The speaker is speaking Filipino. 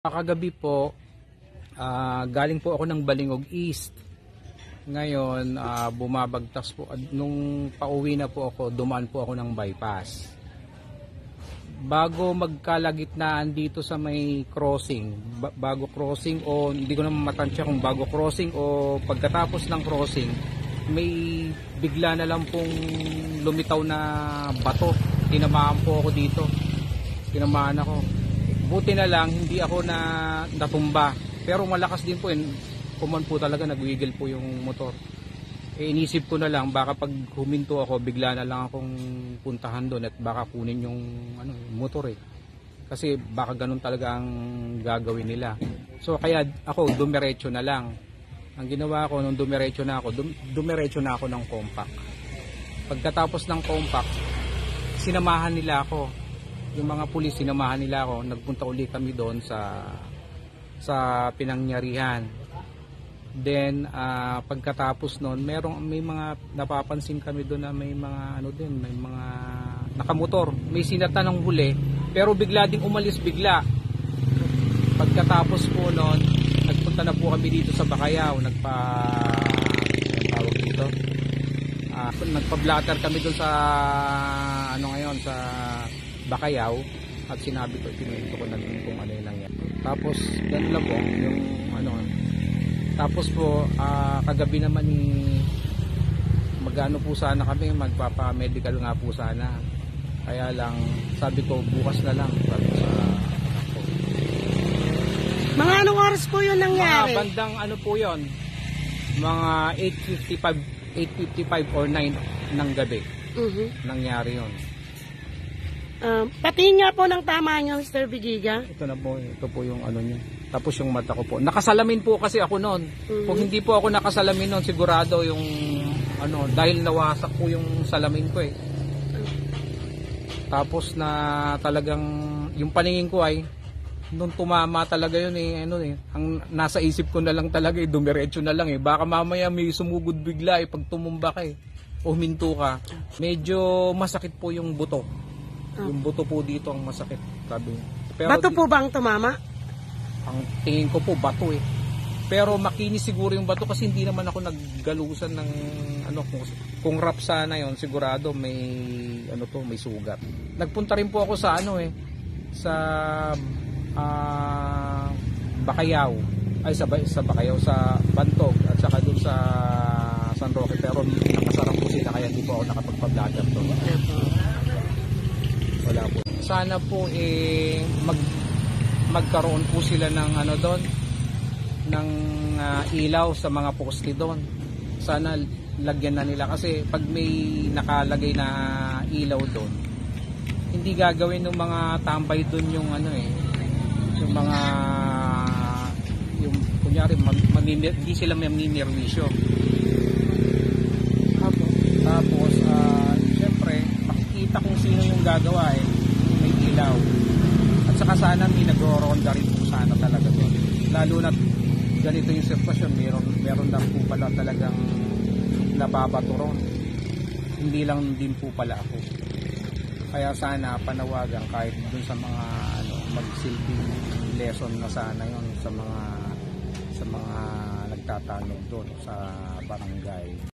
Kagabi po, galing po ako ng Balingog East. Ngayon, bumabagtas po. Nung pauwi na po ako, dumaan po ako ng bypass. Bago magkalagitnaan dito sa may crossing, bago crossing o hindi ko naman matansya kung bago crossing o pagkatapos ng crossing, may bigla na lang pong lumitaw na bato. Tinamaan po ako dito. Tinamaan ako. Buti na lang hindi ako natumba, pero malakas din po yun. Kuman po talaga, nagwiggle po yung motor. Inisip ko na lang baka pag huminto ako bigla na lang akong puntahan doon at baka kunin yung motor kasi baka ganun talaga ang gagawin nila. So kaya ako dumiretso na lang. Ang ginawa ko nung dumiretso na ako ng compact. Pagkatapos ng compact, sinamahan nila ako. Yung mga pulis, sinamahan nila ako. Nagpunta uli kami doon sa pinangyarihan. Then pagkatapos noon, may mga napapansin kami doon na may mga may mga nakamotor. May sinata ng huli, pero bigla ding umalis bigla. Pagkatapos po noon, nagpunta na po kami dito sa Bacayao, tawag dito. Nagpa-blatter kami doon sa sa Bacayao at sinabi ko, kinuwento ko na din kung ano yung nangyari. Tapos ganun lang po yung tapos po kagabi naman magano po sana kami, magpapa-medical nga po sana. Kaya lang sabi ko bukas na lang, sabi ko sa ako. Mga anong oras po yun nangyari? Mga bandang po yun, mga 8:55 or 9 ng gabi. Nangyari yun. Patingin nga po ng tama nyo, Mr. Vigiga. Ito po yung niya. Tapos yung mata ko po. Nakasalamin po kasi ako noon. Kung hindi po ako nakasalamin noon, sigurado yung dahil nawasak po yung salamin ko . Tapos na talagang yung paningin ko ay nung tumama talaga yun ang nasa isip ko na lang talaga dumiretso na lang baka mamaya may sumugod bigla pag tumumba ka o huminto ka. Medyo masakit po yung buto. Yung buto po dito ang masakit, sabi. Pero bato po ba ang tumama? Ang tingin ko po bato Pero makinis siguro yung bato kasi hindi naman ako naggalusan ng kung rap sana yon sigurado may may sugat. Nagpunta rin po ako sa sa Bacayao. Ay sa Bacayao, sa Bantog at saka doon sa San Roque, pero nakasarap po sila kaya hindi po ako nakapagpa-vlogger doon. Wala po. Sana po magkaroon po sila ng doon ng ilaw sa mga poste doon. Sana lagyan na nila kasi pag may nakalagay na ilaw doon, hindi gagawin ng mga tambay doon yung yung mga yung kunyari hindi sila maminirwisyo. Tapos syempre makikita kung sino yung gagawa may ilaw. At saka sana may nagro-ronda rin po sana talaga doon. Lalo na ganito yung sitwasyon, meron lang po pala talagang nababato ron. Hindi lang din po pala ako. Kaya sana panawagan kahit dun sa mga magsilbing lesson na sana yon sa mga nagtatanong doon sa barangay.